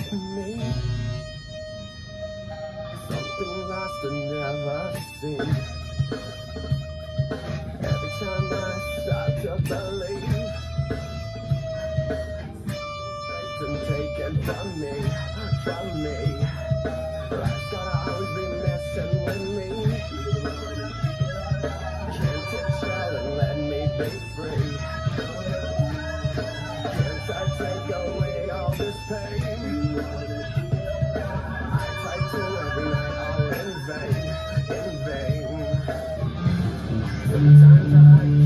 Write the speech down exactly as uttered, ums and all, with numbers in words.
me. Something lost and never seen. Every time I start to believe, Satan taken from me, from me. Life's gotta always be messing with me. Can't it chill and let me be free? Can't I take away all this pain? I try to every night, all in vain, in vain. Sometimes I